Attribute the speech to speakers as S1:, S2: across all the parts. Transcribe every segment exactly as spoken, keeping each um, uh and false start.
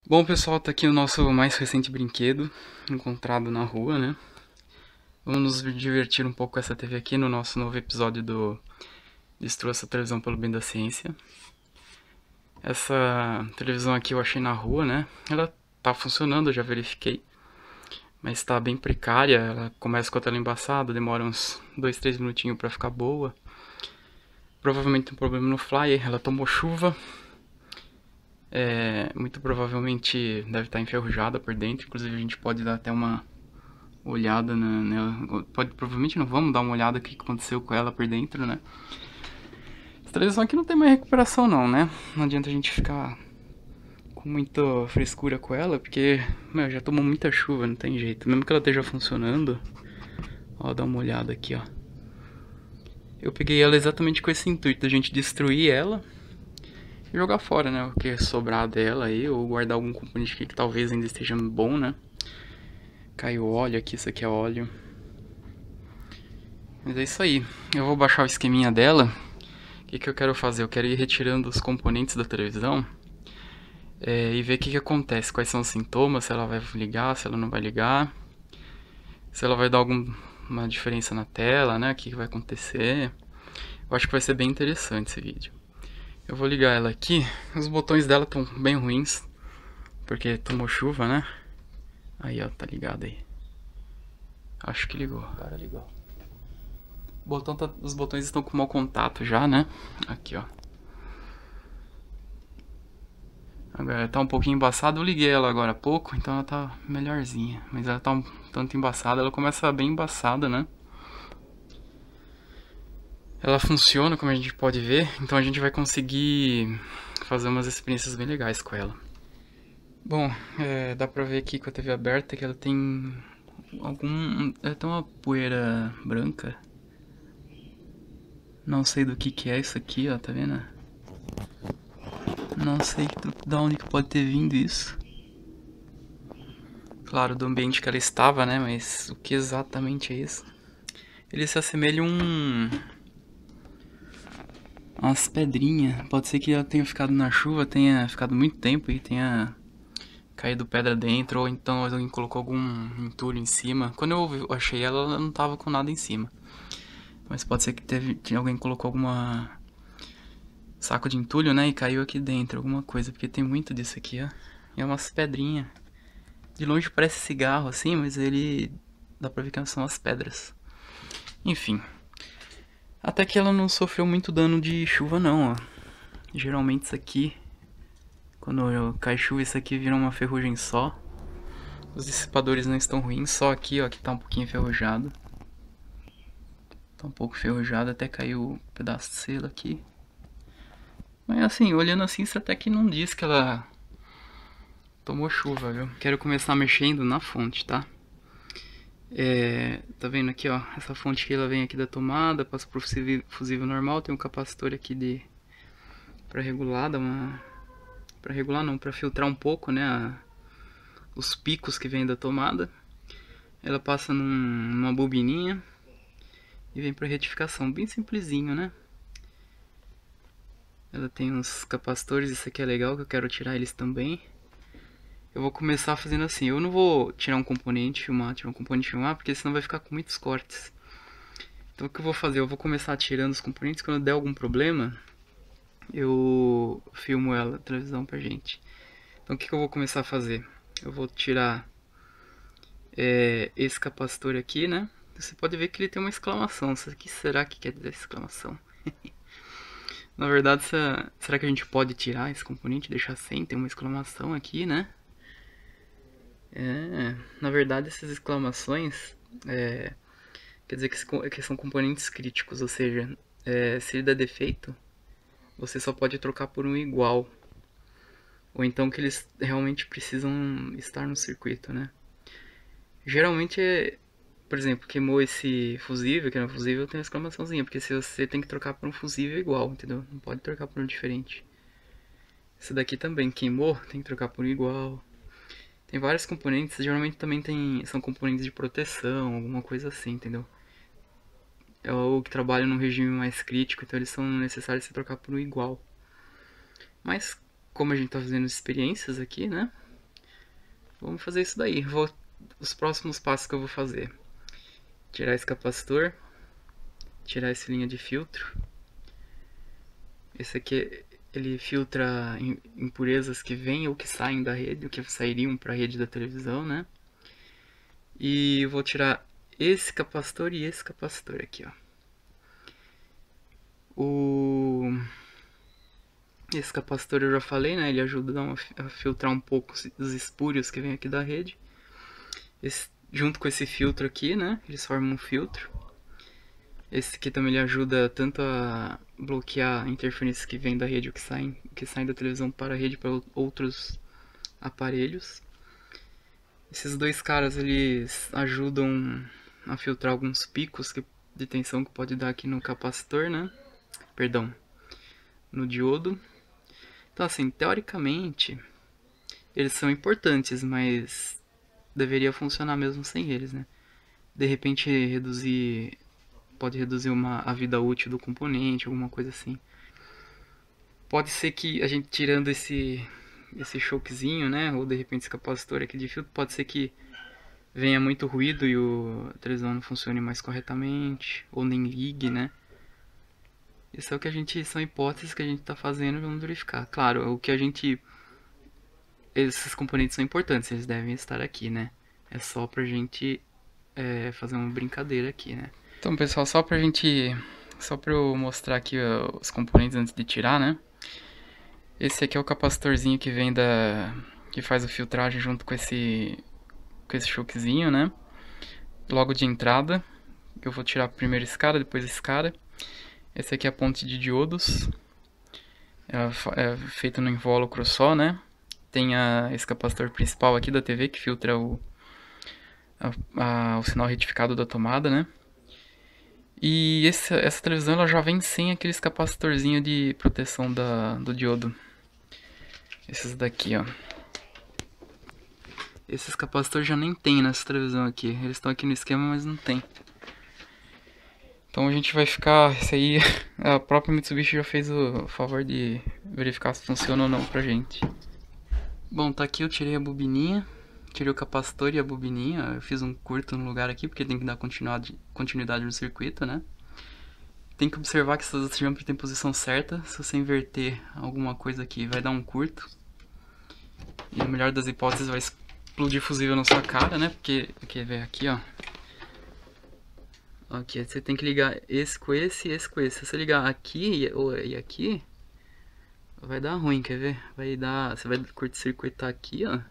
S1: Bom, pessoal, tá aqui o nosso mais recente brinquedo, encontrado na rua, né? Vamos nos divertir um pouco com essa T V aqui no nosso novo episódio do Destrua essa televisão pelo bem da ciência. Essa televisão aqui eu achei na rua, né? Ela tá funcionando, eu já verifiquei, mas tá bem precária. Ela começa com a tela embaçada, demora uns dois, três minutinhos pra ficar boa. Provavelmente tem um problema no flyer, ela tomou chuva. É, muito provavelmente deve estar enferrujada por dentro, inclusive a gente pode dar até uma olhada na, nela. Pode, provavelmente não vamos dar uma olhada o que aconteceu com ela por dentro, né? Essa televisão aqui não tem mais recuperação não, né? Não adianta a gente ficar com muita frescura com ela, porque, meu, já tomou muita chuva, não tem jeito. Mesmo que ela esteja funcionando, ó, dá uma olhada aqui, ó. Eu peguei ela exatamente com esse intuito, da gente destruir ela e jogar fora, né? O que sobrar dela aí, ou guardar algum componente aqui que talvez ainda esteja bom, né? Caiu óleo aqui, isso aqui é óleo. Mas é isso aí. Eu vou baixar o esqueminha dela. O que, que eu quero fazer? Eu quero ir retirando os componentes da televisão é, e ver o que, que acontece. Quais são os sintomas, se ela vai ligar, se ela não vai ligar. Se ela vai dar alguma diferença na tela, né? O que, que vai acontecer. Eu acho que vai ser bem interessante esse vídeo. Eu vou ligar ela aqui. Os botões dela estão bem ruins, porque tomou chuva, né? Aí, ó, tá ligado aí. Acho que ligou. Agora ligou. O botão tá, os botões estão com mau contato já, né? Aqui, ó. Agora tá um pouquinho embaçada. Eu liguei ela agora há pouco, então ela tá melhorzinha. Mas ela tá um tanto embaçada. Ela começa bem embaçada, né? Ela funciona, como a gente pode ver. Então a gente vai conseguir fazer umas experiências bem legais com ela. Bom, é, dá pra ver aqui com a T V aberta que ela tem algum... Ela tem uma poeira branca. Não sei do que que é isso aqui, ó, tá vendo? Não sei da onde que pode ter vindo isso. Claro, do ambiente que ela estava, né? Mas o que exatamente é isso? Ele se assemelha a um... umas pedrinhas. Pode ser que ela tenha ficado na chuva, tenha ficado muito tempo e tenha caído pedra dentro, ou então alguém colocou algum entulho em cima. Quando eu achei ela, ela não tava com nada em cima. Mas pode ser que teve, alguém colocou alguma saco de entulho, né? E caiu aqui dentro, alguma coisa. Porque tem muito disso aqui, ó. E é umas pedrinhas. De longe parece cigarro assim, mas ele... dá pra ver que são as pedras. Enfim. Até que ela não sofreu muito dano de chuva não, ó. Geralmente isso aqui... quando cai chuva, isso aqui vira uma ferrugem só. Os dissipadores não estão ruins, só aqui, ó, que tá um pouquinho enferrujado. Tá um pouco enferrujado, até caiu um pedaço de selo aqui. Mas assim, olhando assim, isso até que não diz que ela tomou chuva, viu? Quero começar mexendo na fonte, tá? É, tá vendo aqui, ó, essa fonte que ela vem aqui da tomada, passa pro fusível, fusível normal, tem um capacitor aqui de para regular, dá uma para regular não, para filtrar um pouco, né, a, os picos que vêm da tomada. Ela passa num, numa bobininha e vem para retificação, bem simplesinho, né? Ela tem uns capacitores, isso aqui é legal, que eu quero tirar eles também. Eu vou começar fazendo assim, eu não vou tirar um componente e filmar, tirar um componente e filmar, porque senão vai ficar com muitos cortes. Então o que eu vou fazer? Eu vou começar tirando os componentes, quando der algum problema, eu filmo ela, a televisão pra gente. Então o que, que eu vou começar a fazer? Eu vou tirar é, esse capacitor aqui, né? Você pode ver que ele tem uma exclamação. O que será que quer dizer exclamação? Na verdade, será que a gente pode tirar esse componente e deixar sem? Tem uma exclamação aqui, né? É, na verdade, essas exclamações é, quer dizer que, que são componentes críticos, ou seja, é, se ele dá defeito, você só pode trocar por um igual. Ou então que eles realmente precisam estar no circuito, né? Geralmente é, por exemplo, queimou esse fusível, que é um fusível, tem uma exclamaçãozinha, porque se você tem que trocar por um fusível igual, entendeu? Não pode trocar por um diferente. Esse daqui também queimou, tem que trocar por um igual. Tem vários componentes, geralmente também tem, são componentes de proteção, alguma coisa assim, entendeu? É o que trabalham num regime mais crítico, então eles são necessários se trocar por um igual. Mas, como a gente tá fazendo experiências aqui, né? vamos fazer isso daí. Vou, os próximos passos que eu vou fazer: tirar esse capacitor, tirar essa linha de filtro. Esse aqui ele filtra impurezas que vêm ou que saem da rede, ou que sairiam para a rede da televisão, né? E eu vou tirar esse capacitor e esse capacitor aqui, ó. O... Esse capacitor eu já falei, né? Ele ajuda a, dar uma, a filtrar um pouco os espúrios que vem aqui da rede. Esse, junto com esse filtro aqui, né? Eles formam um filtro. Esse aqui também ele ajuda tanto a bloquear interferências que vêm da rede ou que saem, que saem da televisão para a rede para outros aparelhos. Esses dois caras eles ajudam a filtrar alguns picos que, de tensão que pode dar aqui no capacitor, né? Perdão, no diodo. Então assim, teoricamente eles são importantes, mas deveria funcionar mesmo sem eles, né? De repente reduzir, pode reduzir uma, a vida útil do componente, alguma coisa assim. Pode ser que a gente tirando esse esse choquezinho, né, ou de repente esse capacitor aqui de filtro, pode ser que venha muito ruído e o, a televisão não funcione mais corretamente, ou nem ligue, né? Isso é o que a gente, são hipóteses que a gente está fazendo, vamos verificar. Claro, o que a gente, esses componentes são importantes, eles devem estar aqui, né? É só pra gente é, fazer uma brincadeira aqui, né? Então, pessoal, só pra gente, só pra eu mostrar aqui ó, os componentes antes de tirar, né? Esse aqui é o capacitorzinho que vem da, que faz a filtragem junto com esse, com esse choquezinho, né? Logo de entrada, eu vou tirar primeiro esse cara, depois esse cara. Esse aqui é a ponte de diodos, é, é feito no invólucro só, né? Tem a, esse capacitor principal aqui da T V que filtra o, a, a, o sinal retificado da tomada, né? E esse, essa televisão ela já vem sem aqueles capacitorzinho de proteção da, do diodo. Esses daqui, ó. Esses capacitores já nem tem nessa televisão aqui. Eles estão aqui no esquema, mas não tem. Então a gente vai ficar... Esse aí, a própria Mitsubishi já fez o favor de verificar se funciona ou não pra gente. Bom, tá aqui, eu tirei a bobininha. Tirei o capacitor e a bobininha. Eu fiz um curto no lugar aqui, porque tem que dar continuidade, continuidade no circuito, né? Tem que observar que essas jumper tem posição certa. Se você inverter alguma coisa aqui, vai dar um curto. E na melhor das hipóteses vai explodir fusível na sua cara, né? Porque, quer ver aqui, ó. Aqui, você tem que ligar esse com esse e esse com esse. Se você ligar aqui e aqui, vai dar ruim, quer ver? Vai dar, você vai curto-circuitar aqui, ó.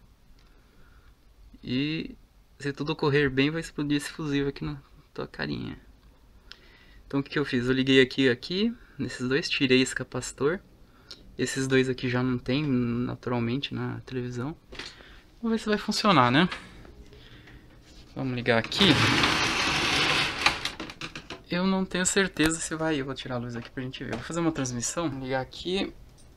S1: E se tudo correr bem, vai explodir esse fusível aqui na tua carinha. Então o que, que eu fiz? Eu liguei aqui e aqui, nesses dois, tirei esse capacitor. Esses dois aqui já não tem naturalmente na televisão. Vamos ver se vai funcionar, né? Vamos ligar aqui. Eu não tenho certeza se vai. Eu vou tirar a luz aqui pra gente ver. Vou fazer uma transmissão. Vou ligar aqui.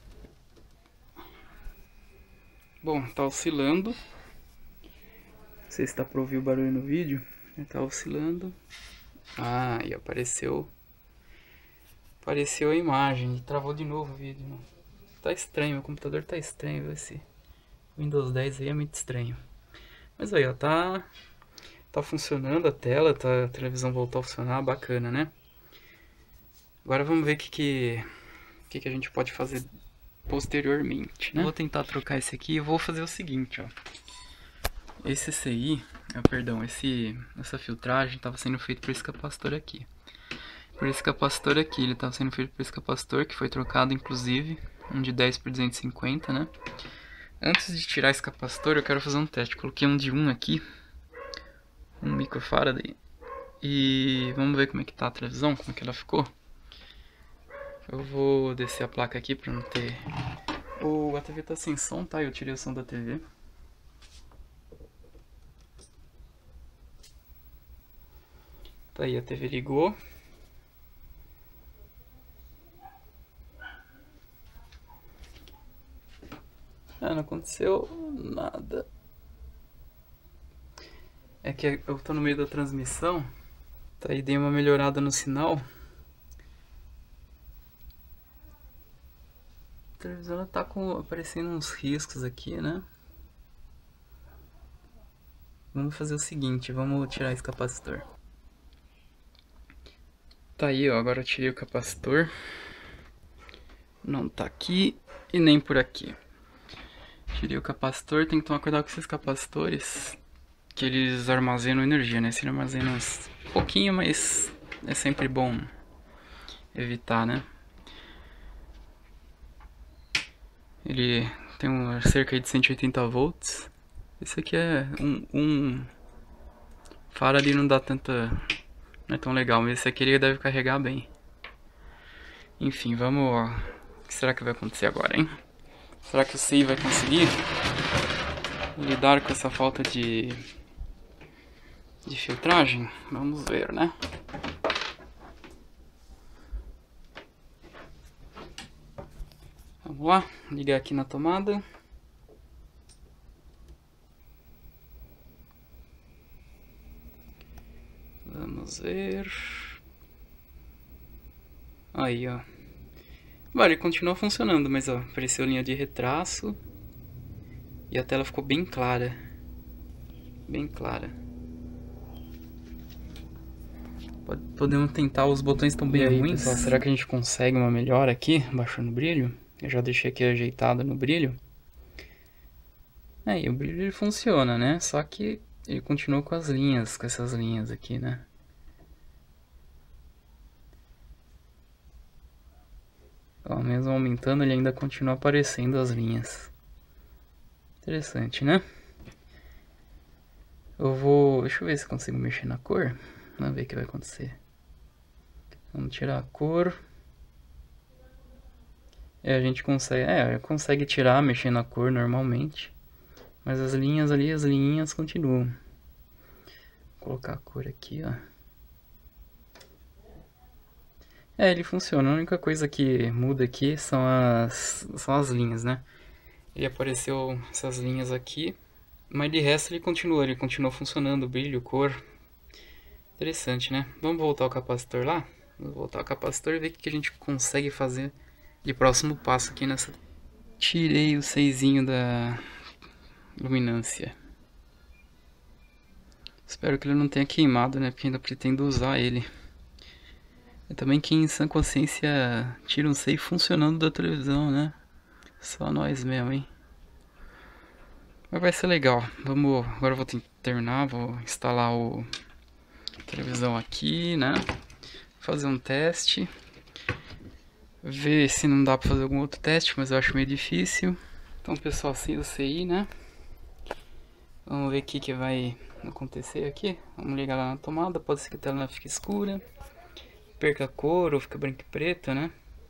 S1: Bom, tá oscilando. Não sei se dá pra ouvir o barulho no vídeo. Tá oscilando. Ah, e apareceu. Apareceu a imagem. E travou de novo o vídeo. Não. Tá estranho, meu computador tá estranho. Esse Windows dez aí é muito estranho. Mas aí, ó, tá. Tá funcionando a tela, tá, a televisão voltou a funcionar, bacana, né? Agora vamos ver o que, que, que, que a gente pode fazer posteriormente, né? Vou tentar trocar esse aqui e vou fazer o seguinte, ó. Esse C I, ah, perdão, esse, essa filtragem estava sendo feita por esse capacitor aqui. Por esse capacitor aqui, ele estava sendo feito por esse capacitor, que foi trocado inclusive, um de dez por duzentos e cinquenta, né? Antes de tirar esse capacitor, eu quero fazer um teste. Coloquei um de um aqui. Um microfarad e vamos ver como é que tá a televisão, como é que ela ficou. Eu vou descer a placa aqui pra não ter... O, a T V tá sem som, tá? Eu tirei o som da T V. Tá aí, a T V ligou. Ah, não aconteceu nada. É que eu tô no meio da transmissão. Tá aí, dei uma melhorada no sinal. A televisão tá com, aparecendo uns riscos aqui, né? Vamos fazer o seguinte, vamos tirar esse capacitor. Tá aí, ó, agora eu tirei o capacitor. Não tá aqui e nem por aqui. Tirei o capacitor, tem que tomar cuidado com esses capacitores, que eles armazenam energia, né? Se ele armazena um pouquinho, mas é sempre bom evitar, né? Ele tem um, cerca de cento e oitenta volts. Esse aqui é um, um Faraday, não dá tanta... não é tão legal, mas esse aqui ele deve carregar bem. Enfim, vamos... o que será que vai acontecer agora, hein? Será que o C I vai conseguir lidar com essa falta de... de filtragem? Vamos ver, né? Vamos lá, ligar aqui na tomada. Vamos ver. Aí, ó. Vale, ele continua funcionando, mas ó, apareceu linha de retraço. E a tela ficou bem clara. Bem clara. Podemos tentar, os botões estão bem aí, ruins. Pessoal, será que a gente consegue uma melhora aqui, baixando o brilho? Eu já deixei aqui ajeitado no brilho. Aí, o brilho ele funciona, né? Só que ele continua com as linhas, com essas linhas aqui, né? Ó, mesmo aumentando, ele ainda continua aparecendo as linhas. Interessante, né? Eu vou... deixa eu ver se eu consigo mexer na cor. Vamos ver o que vai acontecer. Vamos tirar a cor. É, a gente consegue... é, consegue tirar, mexer na cor normalmente. Mas as linhas ali, as linhas continuam. Vou colocar a cor aqui, ó. É, ele funciona. A única coisa que muda aqui são as, são as linhas, né? Ele apareceu essas linhas aqui. Mas de resto ele continua, ele continua funcionando, brilho, cor. Interessante, né? Vamos voltar ao capacitor lá? Vamos voltar ao capacitor e ver o que a gente consegue fazer de próximo passo aqui nessa... Tirei o seisinho da luminância. Espero que ele não tenha queimado, né? Porque ainda pretendo usar ele. É também quem em sã consciência tira um sei funcionando da televisão, né? Só nós mesmo, hein? Mas vai ser legal. Vamos... agora eu vou terminar, vou instalar o... a televisão aqui, né? Fazer um teste. Ver se não dá pra fazer algum outro teste, mas eu acho meio difícil. Então, pessoal, assim o C I, né? Vamos ver o que, que vai acontecer aqui. Vamos ligar lá na tomada. Pode ser que a tela fique escura, perca a cor ou fique branco e preto, né?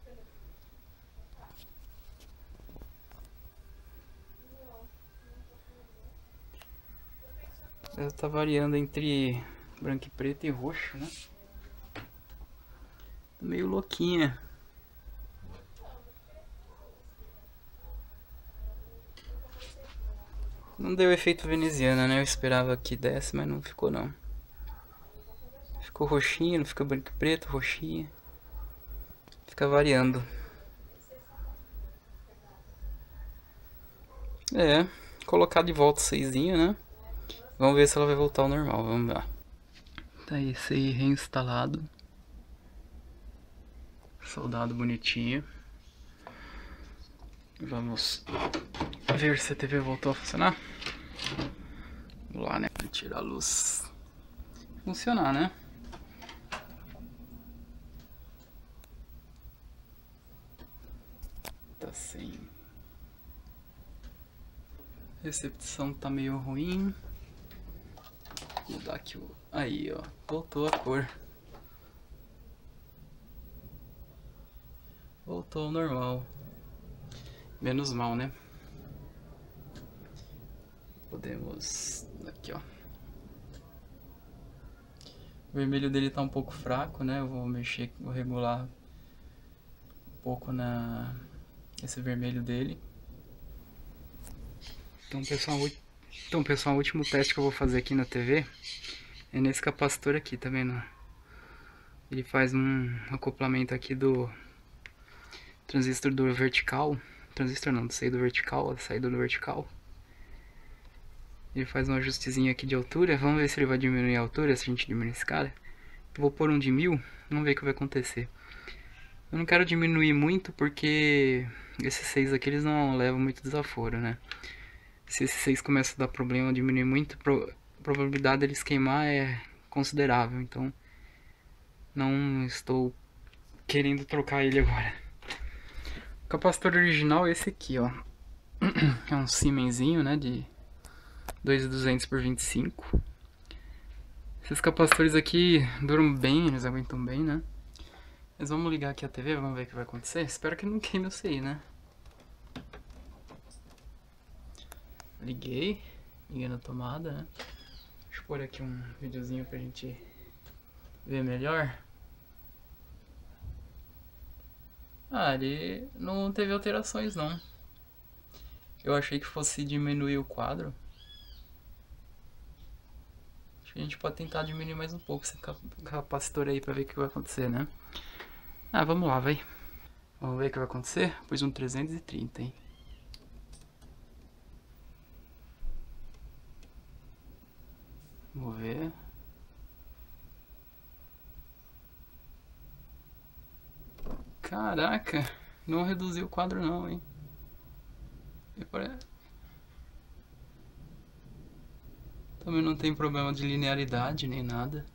S1: Ela tá variando entre branco e preto e roxo, né? Tá meio louquinha. Não deu efeito veneziana, né? Eu esperava que desse, mas não ficou não. Ficou roxinho, não fica branco e preto, roxinha. Fica variando. É, colocar de volta o seisinho, né? Vamos ver se ela vai voltar ao normal, vamos lá. Tá aí, C I reinstalado. Soldado bonitinho. Vamos ver se a T V voltou a funcionar. Vamos lá, né? Tirar a luz. Funcionar, né? Tá sem. Recepção tá meio ruim. Vou mudar aqui o... aí, ó. Voltou a cor. Voltou ao normal. Menos mal, né? Podemos... aqui, ó. O vermelho dele tá um pouco fraco, né? Eu vou mexer, vou regular um pouco na... esse vermelho dele. Então, pessoal, o... então, pessoal, o último teste que eu vou fazer aqui na T V é nesse capacitor aqui, tá vendo? Ele faz um acoplamento aqui do transistor do vertical. Transistor não, do saída do vertical, a saída do vertical. Ele faz um ajustezinho aqui de altura. Vamos ver se ele vai diminuir a altura, se a gente diminuir esse cara. Eu vou pôr um de mil, vamos ver o que vai acontecer. Eu não quero diminuir muito porque esses seis aqui eles não levam muito desaforo, né? Se esses seis começam a dar problema, diminuir muito, a probabilidade deles queimar é considerável. Então não estou querendo trocar ele agora. O capacitor original é esse aqui, ó. É um Siemensinho, né, de dois mil e duzentos por vinte e cinco. Esses capacitores aqui duram bem, eles aguentam bem, né? Mas vamos ligar aqui a T V, vamos ver o que vai acontecer. Espero que não queime o C I, né? Liguei, liguei na tomada, né? Deixa eu pôr aqui um videozinho pra gente ver melhor. Ah, ele não teve alterações não. Eu achei que fosse diminuir o quadro. Acho que a gente pode tentar diminuir mais um pouco esse capacitor aí pra ver o que vai acontecer, né? Ah, vamos lá, vai. Vamos ver o que vai acontecer. Pus um trezentos e trinta, hein? Vamos ver. Caraca, não reduziu o quadro não, hein? Também não tem problema de linearidade nem nada.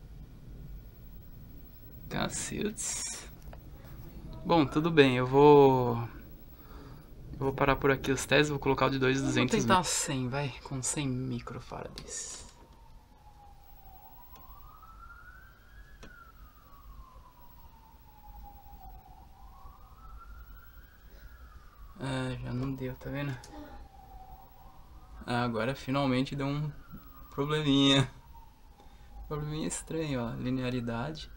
S1: Cacetes. Bom, tudo bem, eu vou... Eu vou parar por aqui os testes, vou colocar o de dois mil e duzentos. Vou tentar cem, vai, com cem microfarads. Ah, já não deu, tá vendo? Ah, agora finalmente deu um probleminha. Probleminha estranho, ó, linearidade.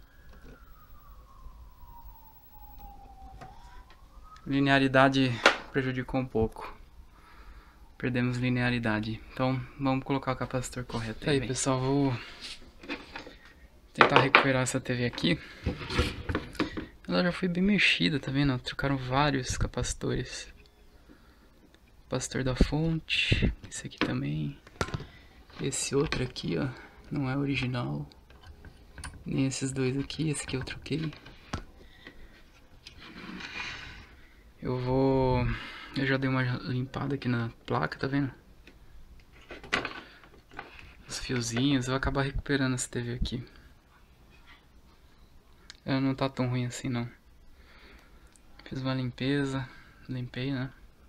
S1: Linearidade prejudicou um pouco. Perdemos linearidade. Então vamos colocar o capacitor correto aí. Aí, pessoal, vou tentar recuperar essa T V aqui. Ela já foi bem mexida, tá vendo? Trocaram vários capacitores. Capacitor da fonte. Esse aqui também. Esse outro aqui, ó, não é original. Nem esses dois aqui. Esse aqui eu troquei. Eu vou... Eu já dei uma limpada aqui na placa, tá vendo? Os fiozinhos, eu vou acabar recuperando essa T V aqui. Ela não tá tão ruim assim, não. Fiz uma limpeza, limpei, né?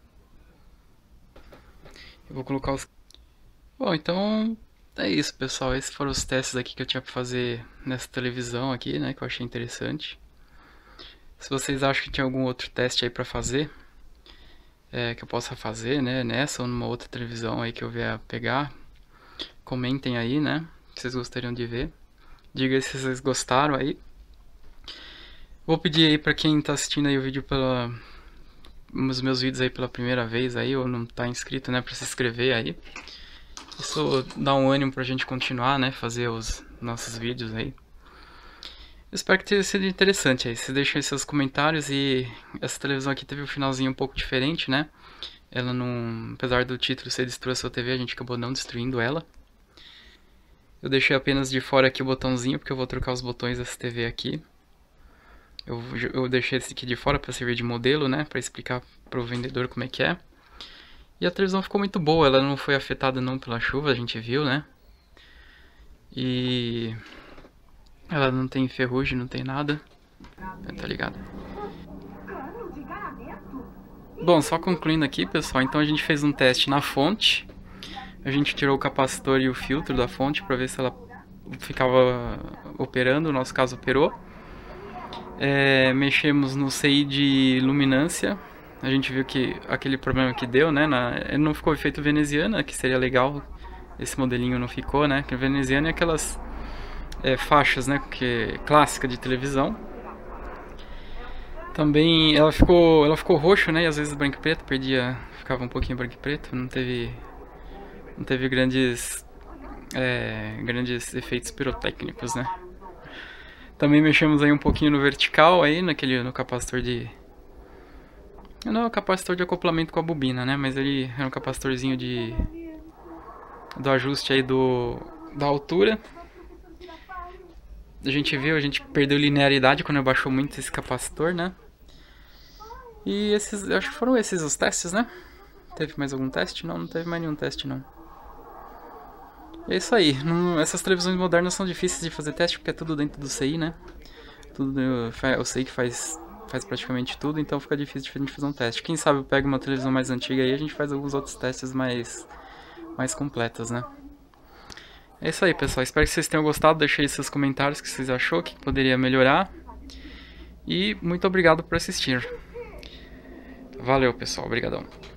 S1: Eu vou colocar os... Bom, então é isso, pessoal. Esses foram os testes aqui que eu tinha pra fazer nessa televisão aqui, né? Que eu achei interessante. Se vocês acham que tinha algum outro teste aí pra fazer, é, que eu possa fazer, né, nessa ou numa outra televisão aí que eu vier pegar, comentem aí, né, que vocês gostariam de ver. Diga se vocês gostaram aí. Vou pedir aí pra quem tá assistindo aí o vídeo pela... os meus vídeos aí pela primeira vez aí, ou não tá inscrito, né, pra se inscrever aí. Isso dá um ânimo pra gente continuar, né, fazer os nossos vídeos aí. Eu espero que tenha sido interessante aí. Vocês deixem aí seus comentários. E essa televisão aqui teve um finalzinho um pouco diferente, né? Ela não... Apesar do título ser Destrua a Sua T V, a gente acabou não destruindo ela. Eu deixei apenas de fora aqui o botãozinho, porque eu vou trocar os botões dessa T V aqui. Eu, eu deixei esse aqui de fora para servir de modelo, né? Para explicar para o vendedor como é que é. E a televisão ficou muito boa. Ela não foi afetada não pela chuva, a gente viu, né? E... ela não tem ferrugem, não tem nada. Tá ligado? Bom, só concluindo aqui, pessoal. Então a gente fez um teste na fonte. A gente tirou o capacitor e o filtro da fonte para ver se ela ficava operando. No nosso caso, operou. É, mexemos no C I de luminância. A gente viu que aquele problema que deu, né? Na, ele não ficou efeito veneziana, que seria legal. Esse modelinho não ficou, né? Que veneziana é aquelas... É, faixas, né, que é clássica de televisão. Também ela ficou, ela ficou roxo, né, e às vezes branco e preto, perdia, ficava um pouquinho branco e preto, não teve, não teve grandes, é, grandes efeitos pirotécnicos, né. Também mexemos aí um pouquinho no vertical aí, naquele, no capacitor de, não é o capacitor de acoplamento com a bobina, né, mas ele era um capacitorzinho de do ajuste aí do, da altura. A gente viu, a gente perdeu linearidade quando abaixou muito esse capacitor, né? E esses, acho que foram esses os testes, né? Teve mais algum teste? Não, não teve mais nenhum teste, não. É isso aí. Não, essas televisões modernas são difíceis de fazer teste porque é tudo dentro do C I, né? Tudo, eu sei que faz, faz praticamente tudo, então fica difícil de a gente fazer um teste. Quem sabe eu pego uma televisão mais antiga aí e a gente faz alguns outros testes mais, mais completos, né? É isso aí, pessoal. Espero que vocês tenham gostado. Deixe aí seus comentários o que vocês achou, que poderia melhorar. E muito obrigado por assistir. Valeu, pessoal. Obrigadão.